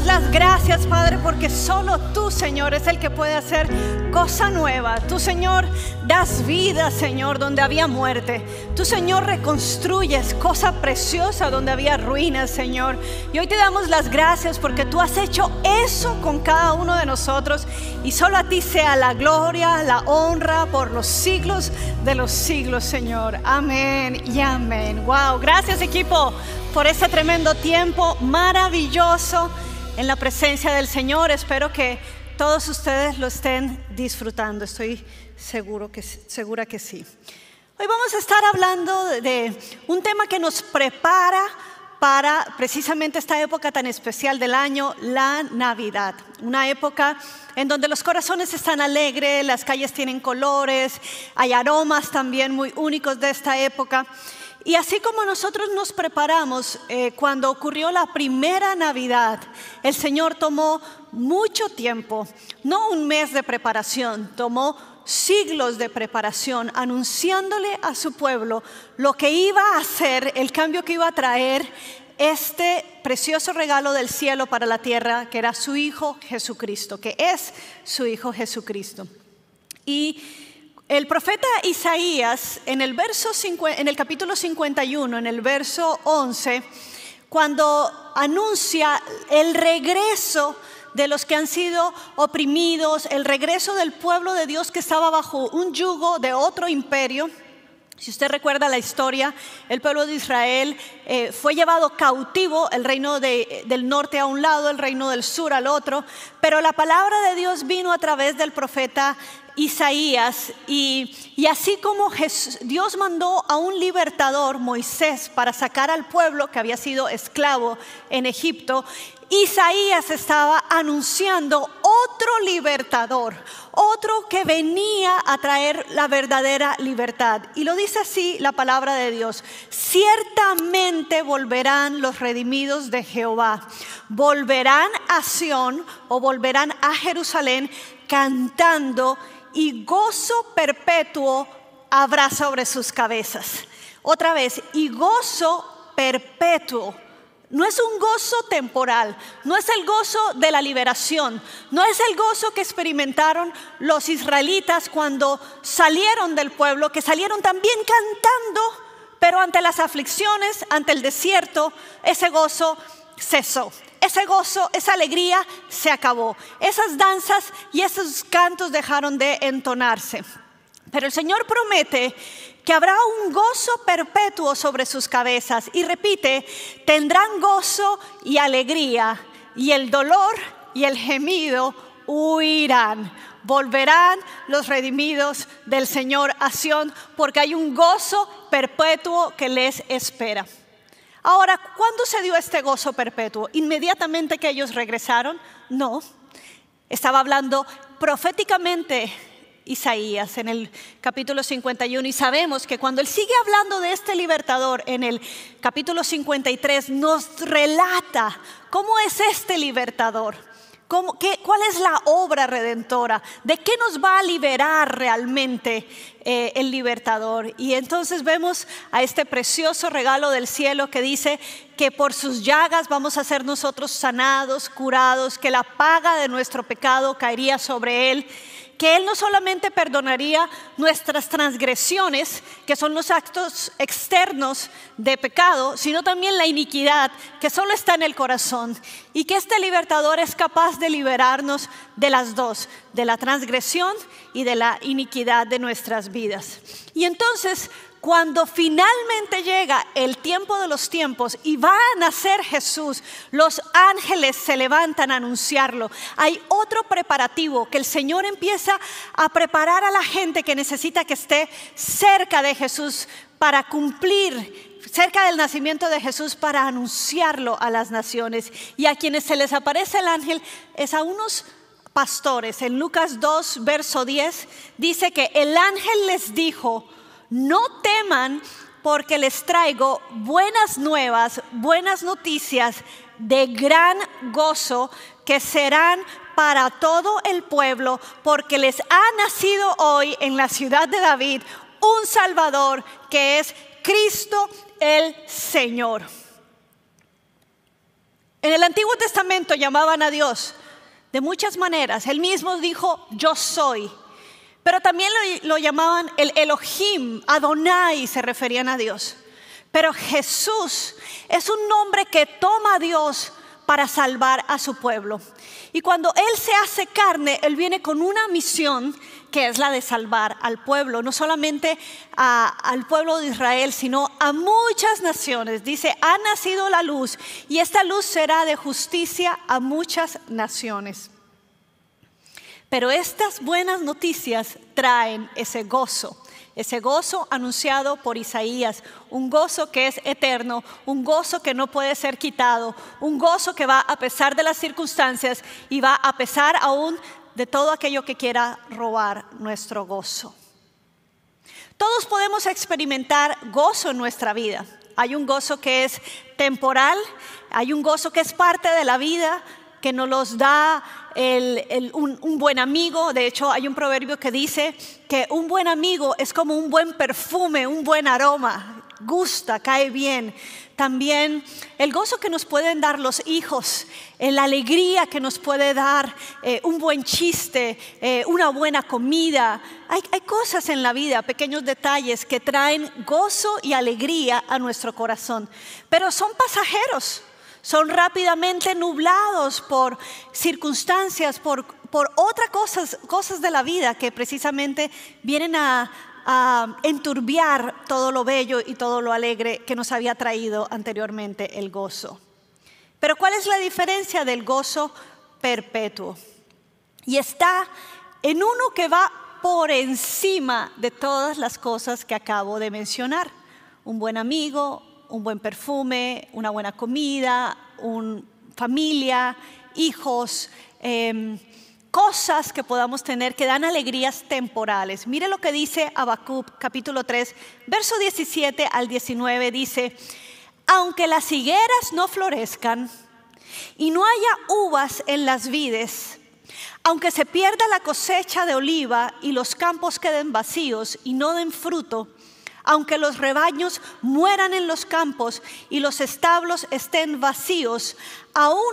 las gracias, Padre, porque solo tú, Señor, es el que puede hacer cosa nueva. Tú, Señor, das vida, Señor, donde había muerte. Tú, Señor, reconstruyes cosa preciosa donde había ruinas, Señor. Y hoy te damos las gracias porque tú has hecho eso con cada uno de nosotros. Y solo a ti sea la gloria, la honra por los siglos de los siglos, Señor. Amén y amén. Wow, gracias, equipo, por este tremendo tiempo maravilloso en la presencia del Señor. Espero que todos ustedes lo estén disfrutando. Estoy segura que sí. Hoy vamos a estar hablando de un tema que nos prepara para precisamente esta época tan especial del año, la Navidad. Una época en donde los corazones están alegres, las calles tienen colores, hay aromas también muy únicos de esta época. Y así como nosotros nos preparamos cuando ocurrió la primera Navidad, el Señor tomó mucho tiempo, no un mes de preparación, tomó siglos de preparación, anunciándole a su pueblo lo que iba a hacer, el cambio que iba a traer este precioso regalo del cielo para la tierra, que era su Hijo Jesucristo, que es su Hijo Jesucristo. Y el profeta Isaías, en el capítulo 51, en el verso 11, cuando anuncia el regreso de los que han sido oprimidos, el regreso del pueblo de Dios que estaba bajo un yugo de otro imperio. Si usted recuerda la historia, el pueblo de Israel fue llevado cautivo, el reino del norte a un lado, el reino del sur al otro, pero la palabra de Dios vino a través del profeta Isaías, y así como Dios mandó a un libertador, Moisés, para sacar al pueblo que había sido esclavo en Egipto, Isaías estaba anunciando otro libertador, otro que venía a traer la verdadera libertad. Y lo dice así la palabra de Dios: ciertamente volverán los redimidos de Jehová, volverán a Sión o volverán a Jerusalén cantando, y gozo perpetuo habrá sobre sus cabezas. Otra vez, y gozo perpetuo. No es un gozo temporal, no es el gozo de la liberación, no es el gozo que experimentaron los israelitas cuando salieron del pueblo, que salieron también cantando, pero ante las aflicciones, ante el desierto, ese gozo cesó. Ese gozo, esa alegría se acabó. Esas danzas y esos cantos dejaron de entonarse. Pero el Señor promete que habrá un gozo perpetuo sobre sus cabezas. Y repite, tendrán gozo y alegría, y el dolor y el gemido huirán. Volverán los redimidos del Señor a Sión, porque hay un gozo perpetuo que les espera. Ahora, ¿cuándo se dio este gozo perpetuo? ¿Inmediatamente que ellos regresaron? No. Estaba hablando proféticamente Isaías en el capítulo 51, y sabemos que cuando él sigue hablando de este libertador en el capítulo 53, nos relata cómo es este libertador. ¿Cuál es la obra redentora? ¿De qué nos va a liberar realmente el libertador? Y entonces vemos a este precioso regalo del cielo que dice que por sus llagas vamos a ser nosotros sanados, curados, que la paga de nuestro pecado caería sobre él, que él no solamente perdonaría nuestras transgresiones, que son los actos externos de pecado, sino también la iniquidad que solo está en el corazón, y que este libertador es capaz de liberarnos de las dos, de la transgresión y de la iniquidad de nuestras vidas. Y entonces, cuando finalmente llega el tiempo de los tiempos y va a nacer Jesús, los ángeles se levantan a anunciarlo. Hay otro preparativo que el Señor empieza a preparar a la gente que necesita que esté cerca de Jesús para cumplir, cerca del nacimiento de Jesús, para anunciarlo a las naciones. Y a quienes se les aparece el ángel es a unos pastores. En Lucas 2, verso 10, dice que el ángel les dijo: no teman, porque les traigo buenas nuevas, buenas noticias de gran gozo, que serán para todo el pueblo, porque les ha nacido hoy en la ciudad de David un Salvador, que es Cristo el Señor. En el Antiguo Testamento llamaban a Dios de muchas maneras. Él mismo dijo, yo soy. Pero también lo llamaban el Elohim, Adonai, se referían a Dios. Pero Jesús es un nombre que toma a Dios para salvar a su pueblo. Y cuando Él se hace carne, Él viene con una misión que es la de salvar al pueblo. No solamente al pueblo de Israel, sino a muchas naciones. Dice, ha nacido la luz y esta luz será de justicia a muchas naciones. Pero estas buenas noticias traen ese gozo anunciado por Isaías, un gozo que es eterno, un gozo que no puede ser quitado, un gozo que va a pesar de las circunstancias y va a pesar aún de todo aquello que quiera robar nuestro gozo. Todos podemos experimentar gozo en nuestra vida. Hay un gozo que es temporal, hay un gozo que es parte de la vida, que nos los da un buen amigo. De hecho, hay un proverbio que dice que un buen amigo es como un buen perfume, un buen aroma, gusta, cae bien. También el gozo que nos pueden dar los hijos, la alegría que nos puede dar un buen chiste, una buena comida. Hay cosas en la vida, pequeños detalles que traen gozo y alegría a nuestro corazón, pero son pasajeros. Son rápidamente nublados por circunstancias, por otras cosas de la vida que precisamente vienen a enturbiar todo lo bello y todo lo alegre que nos había traído anteriormente el gozo. Pero ¿cuál es la diferencia del gozo perpetuo? Y está en uno que va por encima de todas las cosas que acabo de mencionar. Un buen amigo, un buen perfume, una buena comida, familia, hijos, cosas que podamos tener que dan alegrías temporales. Mire lo que dice Habacuc capítulo 3, verso 17 al 19, dice: aunque las higueras no florezcan y no haya uvas en las vides, aunque se pierda la cosecha de oliva y los campos queden vacíos y no den fruto, aunque los rebaños mueran en los campos y los establos estén vacíos, aún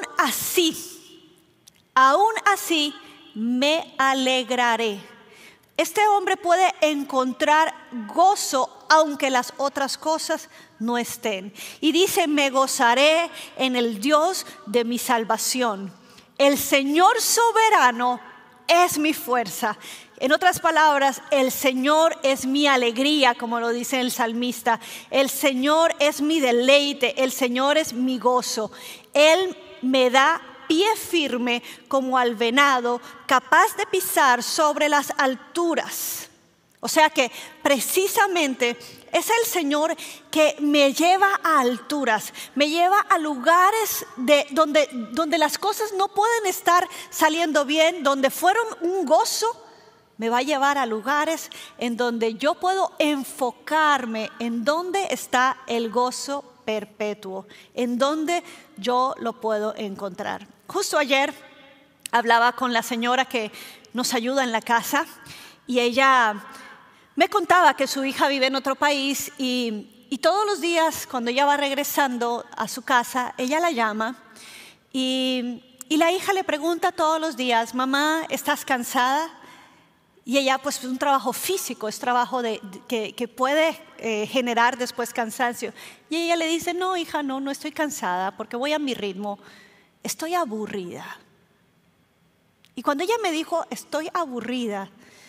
así me alegraré. Este hombre puede encontrar gozo aunque las otras cosas no estén. Y dice: me gozaré en el Dios de mi salvación. El Señor soberano es mi fuerza. En otras palabras, el Señor es mi alegría, como lo dice el salmista. El Señor es mi deleite, el Señor es mi gozo. Él me da pie firme como al venado, capaz de pisar sobre las alturas. O sea que precisamente es el Señor que me lleva a alturas, me lleva a lugares donde las cosas no pueden estar saliendo bien, donde fueron un gozo. Me va a llevar a lugares en donde yo puedo enfocarme en dónde está el gozo perpetuo, en donde yo lo puedo encontrar. Justo ayer hablaba con la señora que nos ayuda en la casa y ella me contaba que su hija vive en otro país y todos los días cuando ella va regresando a su casa, ella la llama y la hija le pregunta todos los días: mamá, ¿estás cansada? Y ella, pues, es un trabajo físico, es trabajo que puede generar después cansancio. Y ella le dice: no, hija, no estoy cansada porque voy a mi ritmo, estoy aburrida. Y cuando ella me dijo estoy aburrida,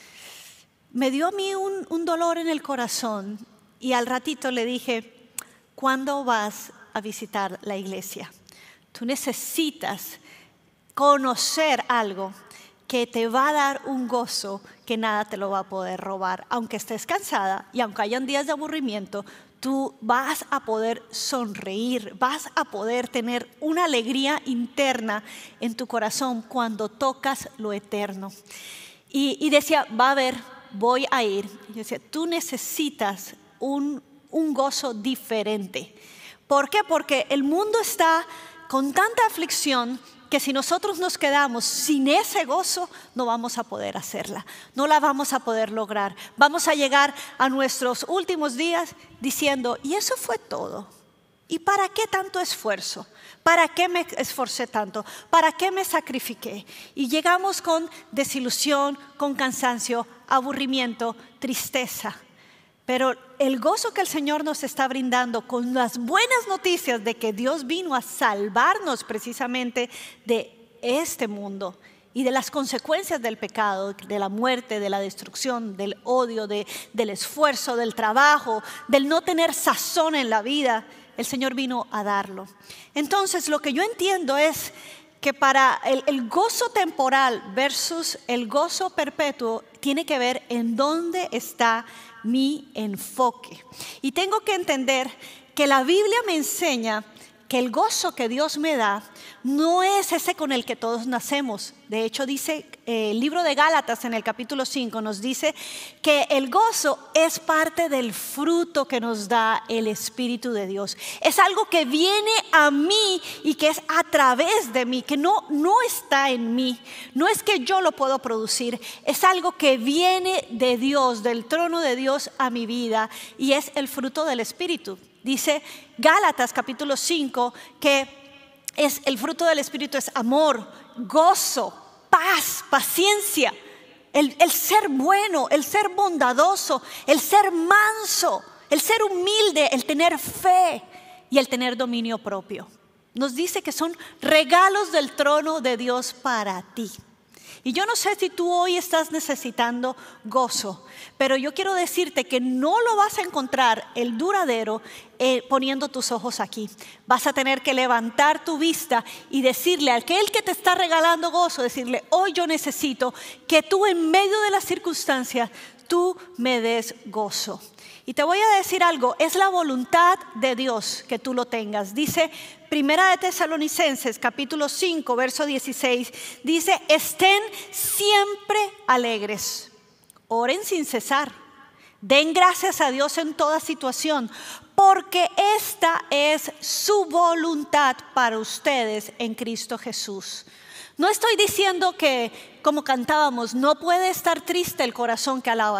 me dio a mí un dolor en el corazón. Y al ratito le dije: ¿cuándo vas a visitar la iglesia? Tú necesitas conocer algo que te va a dar un gozo que nada te lo va a poder robar. Aunque estés cansada y aunque hayan días de aburrimiento, tú vas a poder sonreír, vas a poder tener una alegría interna en tu corazón cuando tocas lo eterno. Y decía: va a ver, voy a ir. Y decía: tú necesitas un gozo diferente. ¿Por qué? Porque el mundo está con tanta aflicción que si nosotros nos quedamos sin ese gozo, no vamos a poder hacerla, no la vamos a poder lograr. Vamos a llegar a nuestros últimos días diciendo: y eso fue todo. ¿Y para qué tanto esfuerzo? ¿Para qué me esforcé tanto? ¿Para qué me sacrifiqué? Y llegamos con desilusión, con cansancio, aburrimiento, tristeza. Pero el gozo que el Señor nos está brindando con las buenas noticias de que Dios vino a salvarnos precisamente de este mundo y de las consecuencias del pecado, de la muerte, de la destrucción, del odio, del esfuerzo, del trabajo, del no tener sazón en la vida, el Señor vino a darlo. Entonces lo que yo entiendo es que para el gozo temporal versus el gozo perpetuo tiene que ver en dónde está mi enfoque. Y tengo que entender que la Biblia me enseña que el gozo que Dios me da no es ese con el que todos nacemos. De hecho dice el libro de Gálatas en el capítulo 5 nos dice que el gozo es parte del fruto que nos da el Espíritu de Dios. Es algo que viene a mí y que es a través de mí, que no está en mí. No es que yo lo puedo producir, es algo que viene de Dios, del trono de Dios a mi vida, y es el fruto del Espíritu. Dice Gálatas capítulo 5 que el fruto del Espíritu es amor, gozo, paz, paciencia, el ser bueno, el ser bondadoso, el ser manso, el ser humilde, el tener fe y el tener dominio propio. Nos dice que son regalos del trono de Dios para ti. Y yo no sé si tú hoy estás necesitando gozo, pero yo quiero decirte que no lo vas a encontrar el duradero poniendo tus ojos aquí. Vas a tener que levantar tu vista y decirle a aquel que te está regalando gozo, decirle: hoy yo necesito que tú en medio de las circunstancias, tú me des gozo. Y te voy a decir algo, es la voluntad de Dios que tú lo tengas. Dice Primera de Tesalonicenses capítulo 5 verso 16, dice: estén siempre alegres, oren sin cesar, den gracias a Dios en toda situación, porque esta es su voluntad para ustedes en Cristo Jesús. No estoy diciendo que, como cantábamos, no puede estar triste el corazón que alaba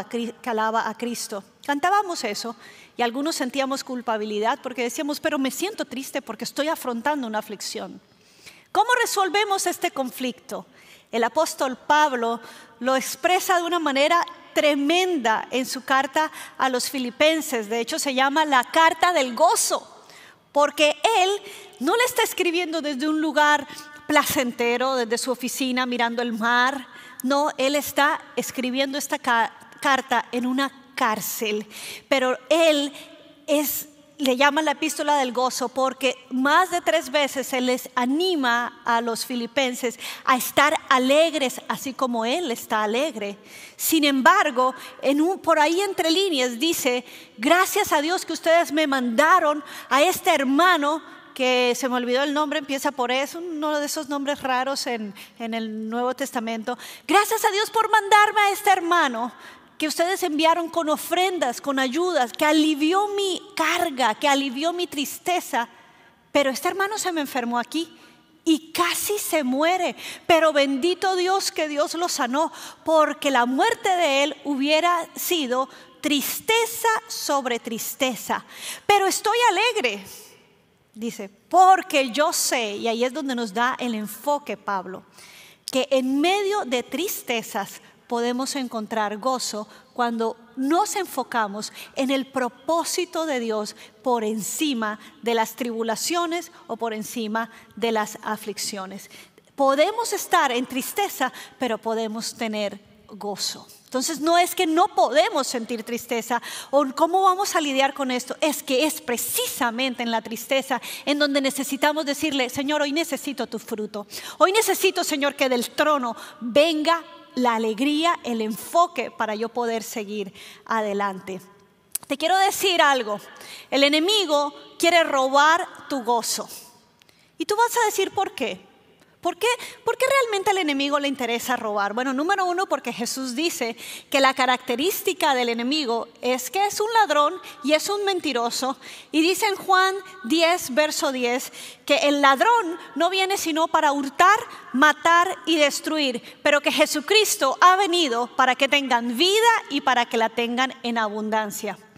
a Cristo. Cantábamos eso y algunos sentíamos culpabilidad porque decíamos: pero me siento triste porque estoy afrontando una aflicción. ¿Cómo resolvemos este conflicto? El apóstol Pablo lo expresa de una manera tremenda en su carta a los Filipenses. De hecho se llama la carta del gozo, porque él no le está escribiendo desde un lugar placentero, desde su oficina mirando el mar. No, él está escribiendo esta carta en una cárcel, pero él le llama la epístola del gozo porque más de 3 veces él les anima a los filipenses a estar alegres, así como él está alegre. Sin embargo, por ahí entre líneas dice: gracias a Dios que ustedes me mandaron a este hermano, que se me olvidó el nombre, empieza por eso, uno de esos nombres raros en el Nuevo Testamento. Gracias a Dios por mandarme a este hermano que ustedes enviaron con ofrendas, con ayudas, que alivió mi carga, que alivió mi tristeza. Pero este hermano se me enfermó aquí y casi se muere. Pero bendito Dios que Dios lo sanó, porque la muerte de él hubiera sido tristeza sobre tristeza. Pero estoy alegre, dice, porque yo sé, y ahí es donde nos da el enfoque Pablo, que en medio de tristezas podemos encontrar gozo cuando nos enfocamos en el propósito de Dios por encima de las tribulaciones o por encima de las aflicciones. Podemos estar en tristeza, pero podemos tener gozo. Entonces no es que no podemos sentir tristeza o cómo vamos a lidiar con esto, es que es precisamente en la tristeza en donde necesitamos decirle: Señor, hoy necesito tu fruto. Hoy necesito, Señor, que del trono venga la alegría, el enfoque para yo poder seguir adelante. Te quiero decir algo: el enemigo quiere robar tu gozo. Y tú vas a decir: ¿por qué? ¿Por qué realmente al enemigo le interesa robar? Bueno, número 1, porque Jesús dice que la característica del enemigo es que es un ladrón y es un mentiroso. Y dice en Juan 10, verso 10, que el ladrón no viene sino para hurtar, matar y destruir, pero que Jesucristo ha venido para que tengan vida y para que la tengan en abundancia.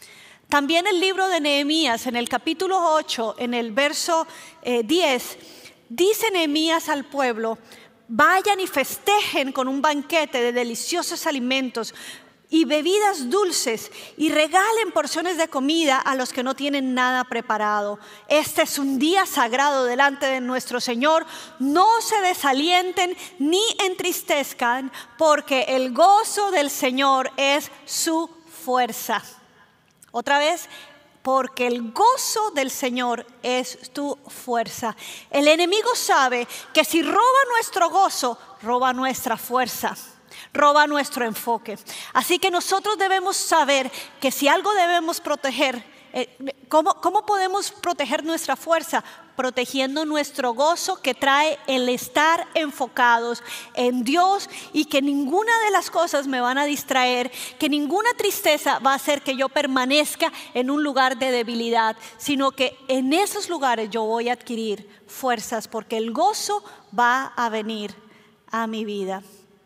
También el libro de Nehemías, en el capítulo 8, en el verso 10, dice Nehemías al pueblo: vayan y festejen con un banquete de deliciosos alimentos y bebidas dulces, y regalen porciones de comida a los que no tienen nada preparado. Este es un día sagrado delante de nuestro Señor. No se desalienten ni entristezcan, porque el gozo del Señor es su fuerza. Otra vez, porque el gozo del Señor es tu fuerza. El enemigo sabe que si roba nuestro gozo, roba nuestra fuerza, roba nuestro enfoque. Así que nosotros debemos saber que si algo debemos proteger, ¿cómo podemos proteger nuestra fuerza? Protegiendo nuestro gozo, que trae el estar enfocados en Dios, y que ninguna de las cosas me van a distraer, que ninguna tristeza va a hacer que yo permanezca en un lugar de debilidad, sino que en esos lugares yo voy a adquirir fuerzas, porque el gozo va a venir a mi vida.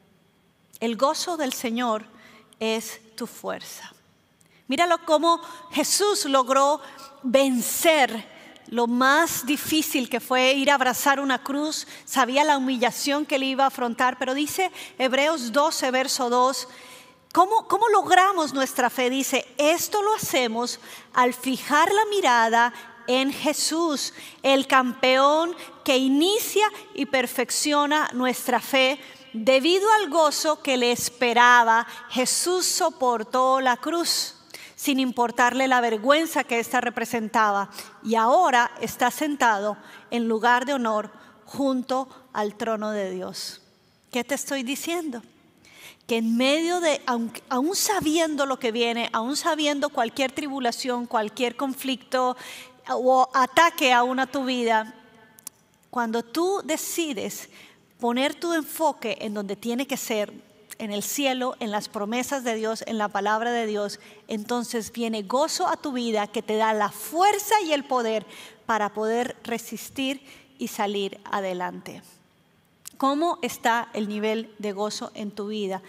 El gozo del Señor es tu fuerza. Míralo cómo Jesús logró vencer lo más difícil, que fue ir a abrazar una cruz. Sabía la humillación que le iba a afrontar, pero dice Hebreos 12, verso 2, ¿cómo logramos nuestra fe? Dice: esto lo hacemos al fijar la mirada en Jesús, el campeón que inicia y perfecciona nuestra fe. Debido al gozo que le esperaba, Jesús soportó la cruz, sin importarle la vergüenza que ésta representaba, y ahora está sentado en lugar de honor junto al trono de Dios. ¿Qué te estoy diciendo? Que en medio de, aún sabiendo lo que viene, aún sabiendo cualquier tribulación, cualquier conflicto o ataque aún a tu vida, cuando tú decides poner tu enfoque en donde tiene que ser, en el cielo, en las promesas de Dios, en la palabra de Dios, entonces viene gozo a tu vida que te da la fuerza y el poder para poder resistir y salir adelante. ¿Cómo está el nivel de gozo en tu vida?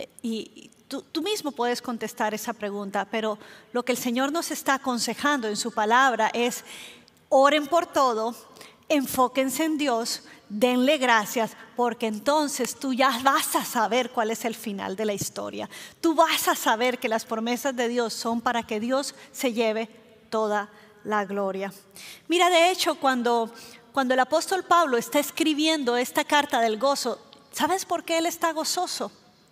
Y tú mismo puedes contestar esa pregunta, pero lo que el Señor nos está aconsejando en su palabra es: oren por todo, enfóquense en Dios, denle gracias, porque entonces tú ya vas a saber cuál es el final de la historia. Tú vas a saber que las promesas de Dios son para que Dios se lleve toda la gloria. Mira, de hecho, cuando el apóstol Pablo está escribiendo esta carta del gozo, ¿sabes por qué él está gozoso?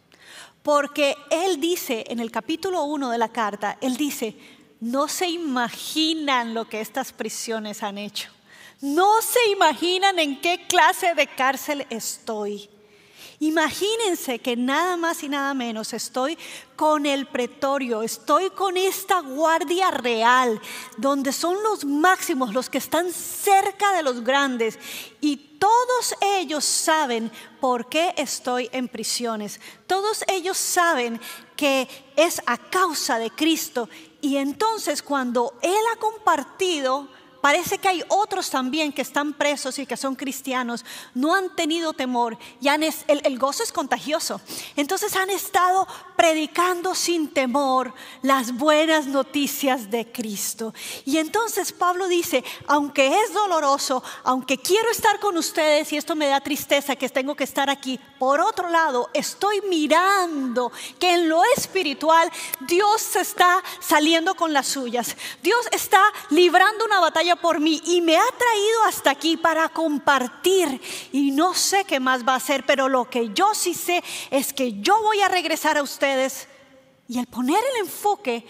Porque él dice en el capítulo 1 de la carta, él dice: no se imaginan lo que estas prisiones han hecho. No se imaginan en qué clase de cárcel estoy. Imagínense que nada más y nada menos estoy con el pretorio, estoy con esta guardia real, donde son los máximos, los que están cerca de los grandes, y todos ellos saben por qué estoy en prisiones. Todos ellos saben que es a causa de Cristo, y entonces cuando Él ha compartido, parece que hay otros también que están presos y que son cristianos, no han tenido temor, y el gozo es contagioso. Entonces han estado predicando sin temor las buenas noticias de Cristo. Y entonces Pablo dice: aunque es doloroso, aunque quiero estar con ustedes y esto me da tristeza que tengo que estar aquí, por otro lado estoy mirando que en lo espiritual Dios se está saliendo con las suyas. Dios está librando una batalla por mí y me ha traído hasta aquí para compartir, y no sé qué más va a hacer, pero lo que yo sí sé es que yo voy a regresar a ustedes. Y el poner el enfoque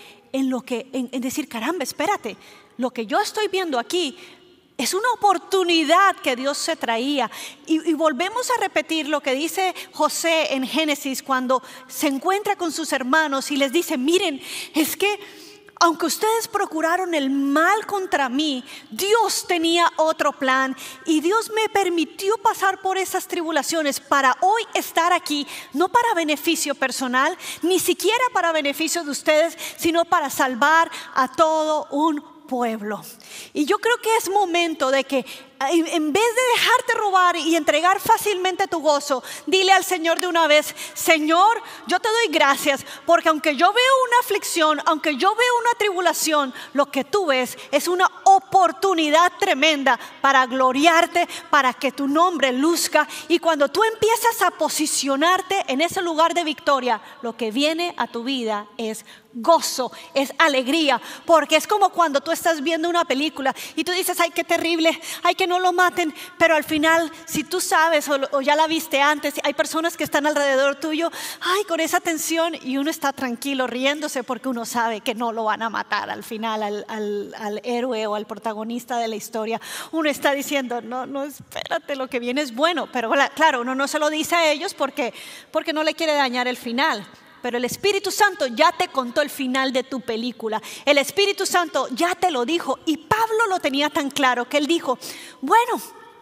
en decir: caramba, espérate, lo que yo estoy viendo aquí es una oportunidad que Dios se traía. Y volvemos a repetir lo que dice José en Génesis, cuando se encuentra con sus hermanos y les dice: miren, es que aunque ustedes procuraron el mal contra mí, Dios tenía otro plan, y Dios me permitió pasar por esas tribulaciones para hoy estar aquí, no para beneficio personal, ni siquiera para beneficio de ustedes, sino para salvar a todo un pueblo. Y yo creo que es momento de que en vez de dejarte robar y entregar fácilmente tu gozo, dile al Señor de una vez: Señor, yo te doy gracias porque aunque yo veo una aflicción, aunque yo veo una tribulación, lo que tú ves es una oportunidad tremenda para gloriarte, para que tu nombre luzca. Y cuando tú empiezas a posicionarte en ese lugar de victoria, lo que viene a tu vida es gozo, es alegría, porque es como cuando tú estás viendo una película y tú dices: ay, qué terrible, ay, que no lo maten, pero al final, si tú sabes o ya la viste antes, hay personas que están alrededor tuyo, ay, con esa tensión, y uno está tranquilo riéndose porque uno sabe que no lo van a matar al final al héroe o al protagonista de la historia. Uno está diciendo: no, espérate, lo que viene es bueno, pero claro, uno no se lo dice a ellos porque no le quiere dañar el final. Pero el Espíritu Santo ya te contó el final de tu película. El Espíritu Santo ya te lo dijo. Y Pablo lo tenía tan claro que él dijo: bueno,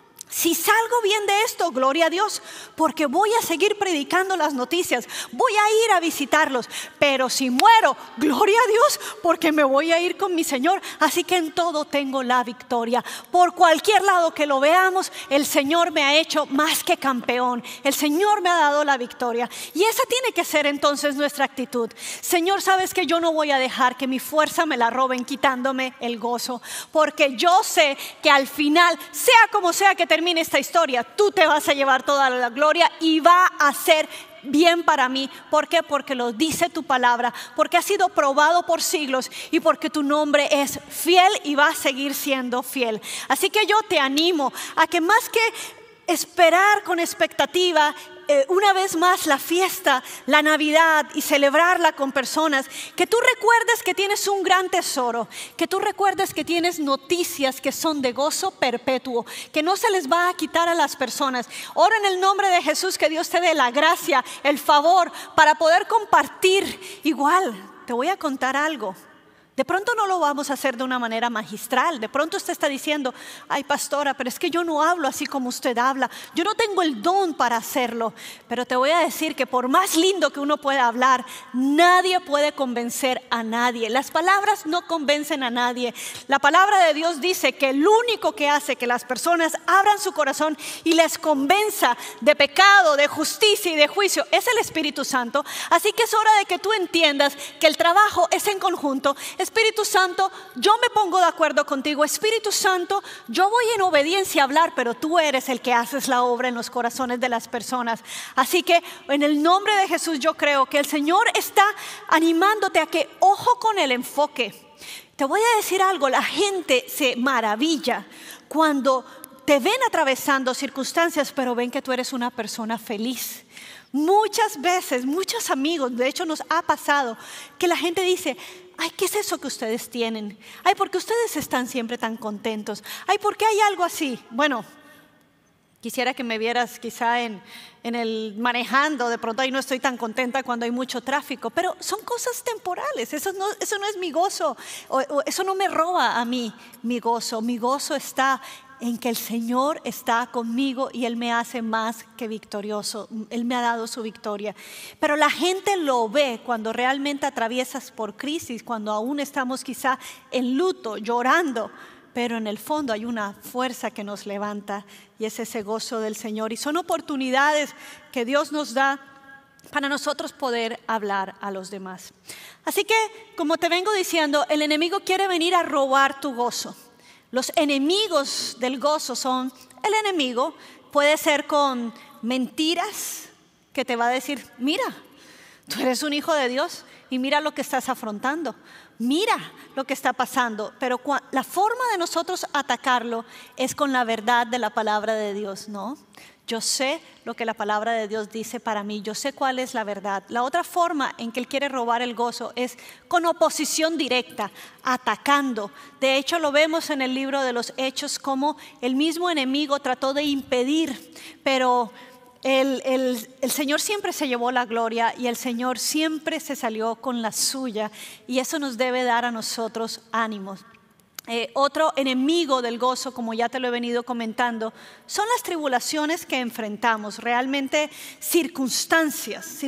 si salgo bien de esto, gloria a Dios, porque voy a seguir predicando las noticias, voy a ir a visitarlos. Pero si muero, gloria a Dios, porque me voy a ir con mi Señor. Así que en todo tengo la victoria. Por cualquier lado que lo veamos, el Señor me ha hecho más que campeón. El Señor me ha dado la victoria. Y esa tiene que ser entonces nuestra actitud. Señor, sabes que yo no voy a dejar que mi fuerza me la roben quitándome el gozo, porque yo sé que al final, sea como sea que termine esta historia, tú te vas a llevar toda la gloria y va a ser bien para mí. ¿Por qué? Porque lo dice tu palabra, porque ha sido probado por siglos y porque tu nombre es fiel y va a seguir siendo fiel. Así que yo te animo a que, más que esperar con expectativa una vez más la fiesta, la Navidad, y celebrarla con personas, que tú recuerdes que tienes un gran tesoro, que tú recuerdes que tienes noticias que son de gozo perpetuo, que no se les va a quitar a las personas. Ora en el nombre de Jesús que Dios te dé la gracia, el favor para poder compartir. Igual, te voy a contar algo. De pronto no lo vamos a hacer de una manera magistral. De pronto usted está diciendo: ay, pastora, pero es que yo no hablo así como usted habla. Yo no tengo el don para hacerlo. Pero te voy a decir que por más lindo que uno pueda hablar, nadie puede convencer a nadie. Las palabras no convencen a nadie. La palabra de Dios dice que el único que hace que las personas abran su corazón y les convenza de pecado, de justicia y de juicio es el Espíritu Santo. Así que es hora de que tú entiendas que el trabajo es en conjunto. Espíritu Santo, yo me pongo de acuerdo contigo. Espíritu Santo, yo voy en obediencia a hablar, pero tú eres el que haces la obra en los corazones de las personas. Así que en el nombre de Jesús yo creo que el Señor está animándote a que ojo con el enfoque. Te voy a decir algo: la gente se maravilla cuando te ven atravesando circunstancias, pero ven que tú eres una persona feliz. Muchas veces, muchos amigos, de hecho nos ha pasado que la gente dice: ay, ¿qué es eso que ustedes tienen? Ay, ¿por qué ustedes están siempre tan contentos? Ay, ¿por qué hay algo así? Bueno, quisiera que me vieras quizá en el manejando. De pronto ahí no estoy tan contenta cuando hay mucho tráfico, pero son cosas temporales. Eso no es mi gozo, o eso no me roba a mí mi gozo. Mi gozo está en que el Señor está conmigo y Él me hace más que victorioso. Él me ha dado su victoria. Pero la gente lo ve cuando realmente atraviesas por crisis, cuando aún estamos quizá en luto, llorando, pero en el fondo hay una fuerza que nos levanta, y es ese gozo del Señor. Y son oportunidades que Dios nos da para nosotros poder hablar a los demás. Así que, como te vengo diciendo, el enemigo quiere venir a robar tu gozo. Los enemigos del gozo son: el enemigo puede ser con mentiras, que te va a decir: mira, tú eres un hijo de Dios y mira lo que estás afrontando, mira lo que está pasando. Pero la forma de nosotros atacarlo es con la verdad de la palabra de Dios, ¿no? Yo sé lo que la palabra de Dios dice para mí, yo sé cuál es la verdad. La otra forma en que Él quiere robar el gozo es con oposición directa, atacando. De hecho, lo vemos en el libro de los Hechos, como el mismo enemigo trató de impedir, pero el Señor siempre se llevó la gloria, y el Señor siempre se salió con la suya, y eso nos debe dar a nosotros ánimos. Otro enemigo del gozo, como ya te lo he venido comentando, son las tribulaciones que enfrentamos. Realmente circunstancias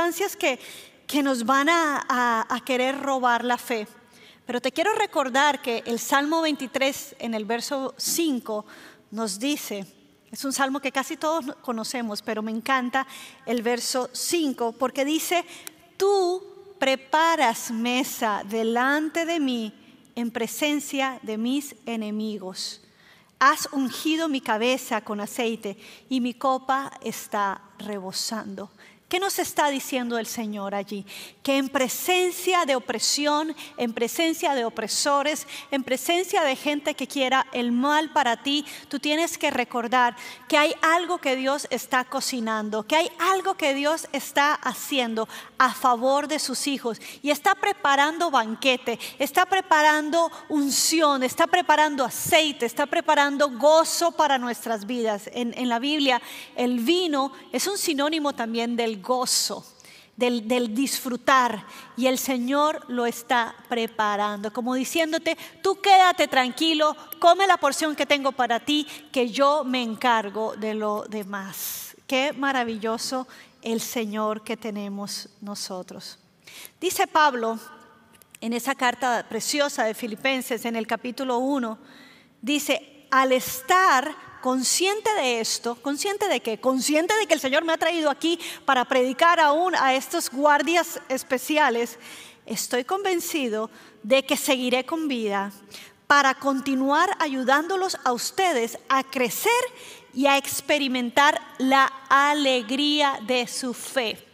que nos van a querer robar la fe. Pero te quiero recordar que el Salmo 23 en el verso 5 nos dice, es un salmo que casi todos conocemos, pero me encanta el verso 5, porque dice: tú preparas mesa delante de mí en presencia de mis enemigos. Has ungido mi cabeza con aceite y mi copa está rebosando. ¿Qué nos está diciendo el Señor allí? Que en presencia de opresión, en presencia de opresores, en presencia de gente que quiera el mal para ti, tú tienes que recordar que hay algo que Dios está cocinando, que hay algo que Dios está haciendo a favor de sus hijos. Y está preparando banquete, está preparando unción, está preparando aceite, está preparando gozo para nuestras vidas. En la Biblia el vino es un sinónimo también del gozo, del disfrutar, y el Señor lo está preparando, como diciéndote: tú quédate tranquilo, come la porción que tengo para ti, que yo me encargo de lo demás. Qué maravilloso el Señor que tenemos nosotros. Dice Pablo en esa carta preciosa de Filipenses, en el capítulo 1, dice: al estar consciente de esto, ¿consciente de qué? Consciente de que el Señor me ha traído aquí para predicar aún a estos guardias especiales. Estoy convencido de que seguiré con vida para continuar ayudándolos a ustedes a crecer y a experimentar la alegría de su fe.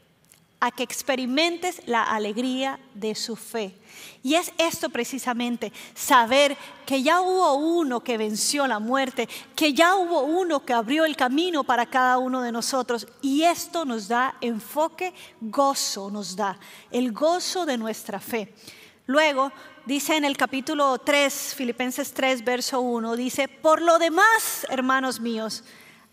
A que experimentes la alegría de su fe. Y es esto precisamente, saber que ya hubo uno que venció la muerte, que ya hubo uno que abrió el camino para cada uno de nosotros. Y esto nos da enfoque, gozo nos da, el gozo de nuestra fe. Luego dice en el capítulo 3, Filipenses 3, verso 1, dice: por lo demás, hermanos míos,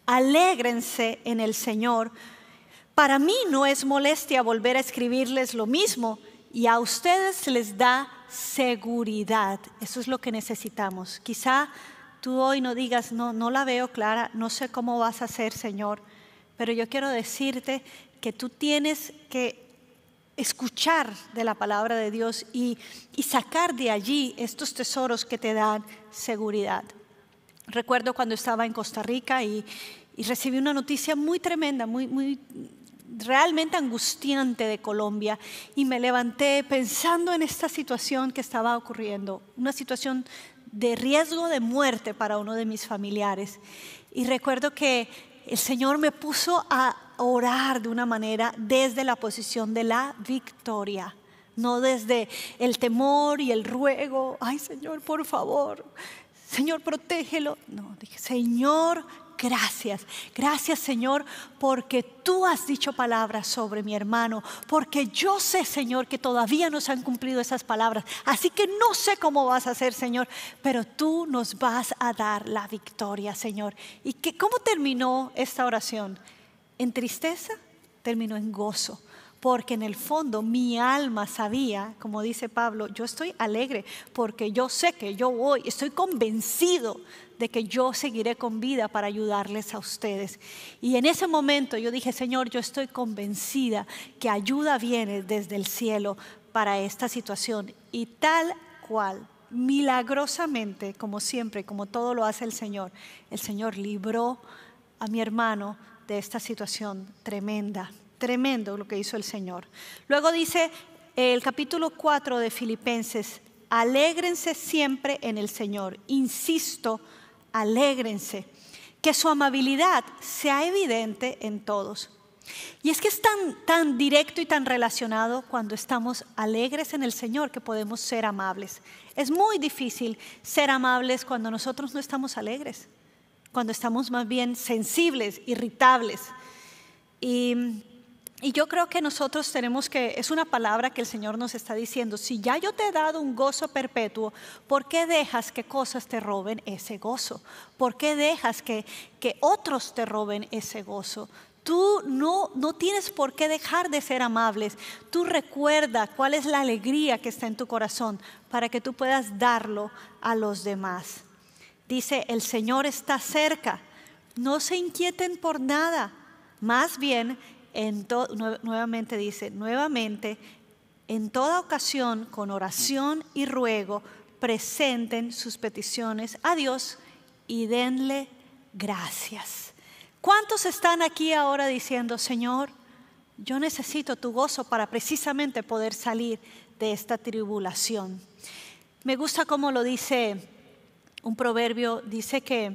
alégrense en el Señor. Para mí no es molestia volver a escribirles lo mismo, y a ustedes les da seguridad. Eso es lo que necesitamos. Quizá tú hoy no digas: no la veo clara, no sé cómo vas a hacer, Señor. Pero yo quiero decirte que tú tienes que escuchar de la palabra de Dios y sacar de allí estos tesoros que te dan seguridad. Recuerdo cuando estaba en Costa Rica y recibí una noticia muy tremenda, muy realmente angustiante de Colombia, y me levanté pensando en esta situación que estaba ocurriendo, una situación de riesgo de muerte para uno de mis familiares. Y recuerdo que el Señor me puso a orar de una manera desde la posición de la victoria, no desde el temor y el ruego: ay, Señor, por favor, Señor, protégelo. No, dije: Señor, gracias, gracias, Señor, porque tú has dicho palabras sobre mi hermano, porque yo sé, Señor, que todavía no se han cumplido esas palabras, así que no sé cómo vas a hacer, Señor, pero tú nos vas a dar la victoria, Señor. ¿Y cómo terminó esta oración? ¿En tristeza? Terminó en gozo. Porque en el fondo mi alma sabía, como dice Pablo, yo estoy alegre porque yo sé que yo voy, estoy convencido de que yo seguiré con vida para ayudarles a ustedes. Y en ese momento yo dije: Señor, yo estoy convencida que ayuda viene desde el cielo para esta situación. Y tal cual, milagrosamente, como siempre, como todo lo hace el Señor libró a mi hermano de esta situación tremenda. Tremendo lo que hizo el Señor. Luego dice el capítulo 4 de Filipenses: alégrense siempre en el Señor. Insisto, alégrense. Que su amabilidad sea evidente en todos. Y es que es tan directo y tan relacionado cuando estamos alegres en el Señor que podemos ser amables. Es muy difícil ser amables cuando nosotros no estamos alegres, cuando estamos más bien sensibles, irritables. Y yo creo que nosotros tenemos que, es una palabra que el Señor nos está diciendo: si ya yo te he dado un gozo perpetuo, ¿por qué dejas que cosas te roben ese gozo? ¿Por qué dejas que otros te roben ese gozo? Tú no tienes por qué dejar de ser amables. Tú recuerda cuál es la alegría que está en tu corazón para que tú puedas darlo a los demás. Dice: el Señor está cerca, no se inquieten por nada, más bien nuevamente dice, en toda ocasión, con oración y ruego, presenten sus peticiones a Dios y denle gracias. ¿Cuántos están aquí ahora diciendo, Señor, yo necesito tu gozo para precisamente poder salir de esta tribulación? Me gusta cómo lo dice un proverbio, dice que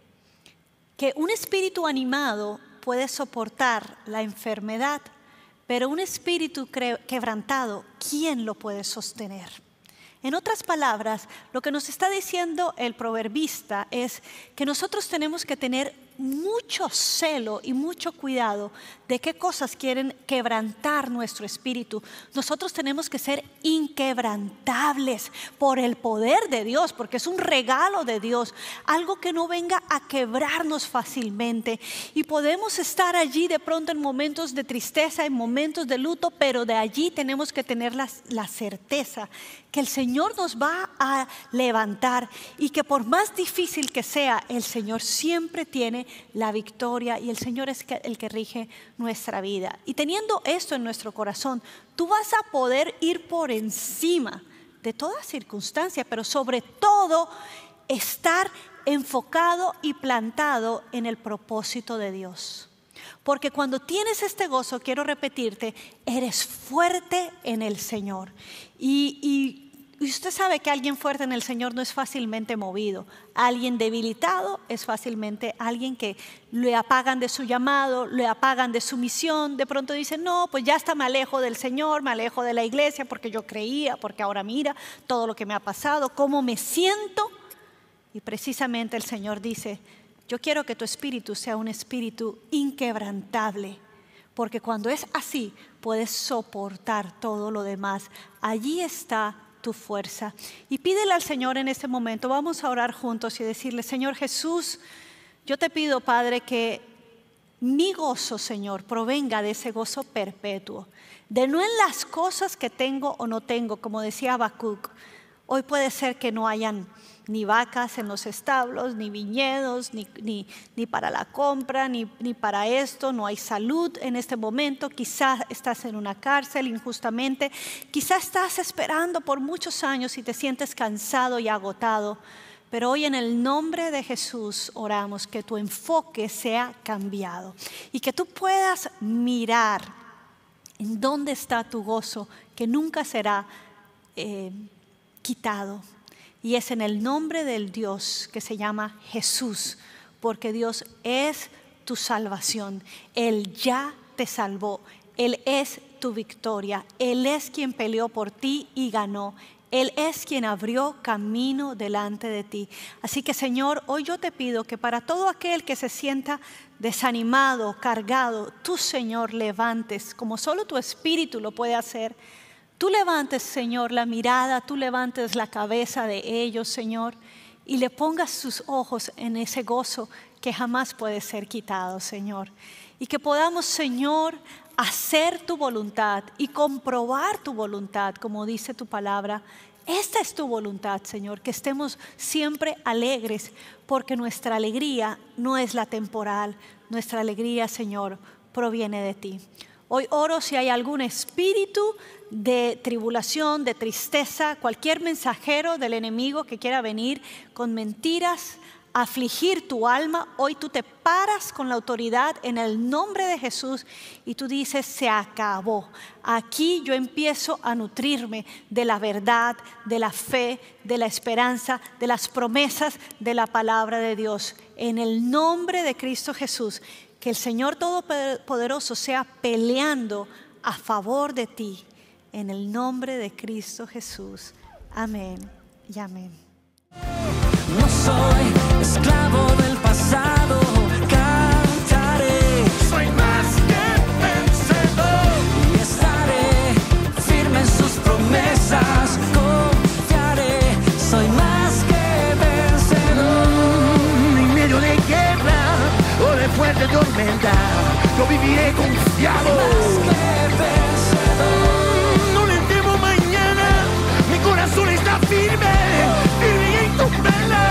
un espíritu animado puede soportar la enfermedad, pero un espíritu quebrantado, ¿quién lo puede sostener? En otras palabras, lo que nos está diciendo el proverbista es que nosotros tenemos que tener mucho celo y mucho cuidado de qué cosas quieren quebrantar nuestro espíritu. Nosotros tenemos que ser inquebrantables por el poder de Dios, porque es un regalo de Dios, algo que no venga a quebrarnos fácilmente. Y podemos estar allí de pronto en momentos de tristeza, en momentos de luto, pero de allí tenemos que tener la certeza que el Señor nos va a levantar y que por más difícil que sea, el Señor siempre tiene la victoria y el Señor es el que rige nuestra vida. Y teniendo esto en nuestro corazón, tú vas a poder ir por encima de toda circunstancia, pero sobre todo estar enfocado y plantado en el propósito de Dios. Porque cuando tienes este gozo, quiero repetirte, eres fuerte en el Señor. Y usted sabe que alguien fuerte en el Señor no es fácilmente movido. Alguien debilitado es fácilmente alguien que le apagan de su llamado, le apagan de su misión. De pronto dice, no, pues ya hasta me alejo del Señor, me alejo de la iglesia porque yo creía, porque ahora mira todo lo que me ha pasado, cómo me siento. Y precisamente el Señor dice, yo quiero que tu espíritu sea un espíritu inquebrantable, porque cuando es así, puedes soportar todo lo demás. Allí está tu fuerza. Y pídele al Señor en este momento, vamos a orar juntos y decirle, Señor Jesús, yo te pido, Padre, que mi gozo, Señor, provenga de ese gozo perpetuo, de no en las cosas que tengo o no tengo, como decía Habacuc. Hoy puede ser que no hayan ni vacas en los establos, ni viñedos, ni para la compra, ni para esto. No hay salud en este momento. Quizás estás en una cárcel injustamente. Quizás estás esperando por muchos años y te sientes cansado y agotado. Pero hoy en el nombre de Jesús oramos que tu enfoque sea cambiado y que tú puedas mirar en dónde está tu gozo, que nunca será quitado. Y es en el nombre del Dios que se llama Jesús, porque Dios es tu salvación. Él ya te salvó. Él es tu victoria. Él es quien peleó por ti y ganó. Él es quien abrió camino delante de ti. Así que, Señor, hoy yo te pido que para todo aquel que se sienta desanimado, cargado, tú, Señor, levantes, como solo tu Espíritu lo puede hacer. Tú levantes, Señor, la mirada, tú levantes la cabeza de ellos, Señor, y le pongas sus ojos en ese gozo que jamás puede ser quitado, Señor. Y que podamos, Señor, hacer tu voluntad y comprobar tu voluntad, como dice tu palabra. Esta es tu voluntad, Señor, que estemos siempre alegres, porque nuestra alegría no es la temporal. Nuestra alegría, Señor, proviene de ti. Hoy oro si hay algún espíritu de tribulación, de tristeza, cualquier mensajero del enemigo que quiera venir con mentiras, afligir tu alma. Hoy tú te paras con la autoridad en el nombre de Jesús y tú dices, se acabó. Aquí yo empiezo a nutrirme de la verdad, de la fe, de la esperanza, de las promesas de la palabra de Dios. En el nombre de Cristo Jesús, que el Señor Todopoderoso sea peleando a favor de ti. En el nombre de Cristo Jesús. Amén y amén. No soy esclavo del pasado, cantaré. Soy más que vencedor y estaré firme en sus promesas. Confiaré, soy más que vencedor. En medio de guerra o de fuerte tormenta, yo viviré confiado. Más que vencedor. No le temo mañana, mi corazón está firme, firme en tu vela.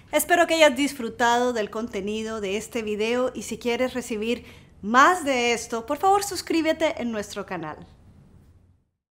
Espero que hayas disfrutado del contenido de este video y si quieres recibir más de esto, por favor suscríbete en nuestro canal.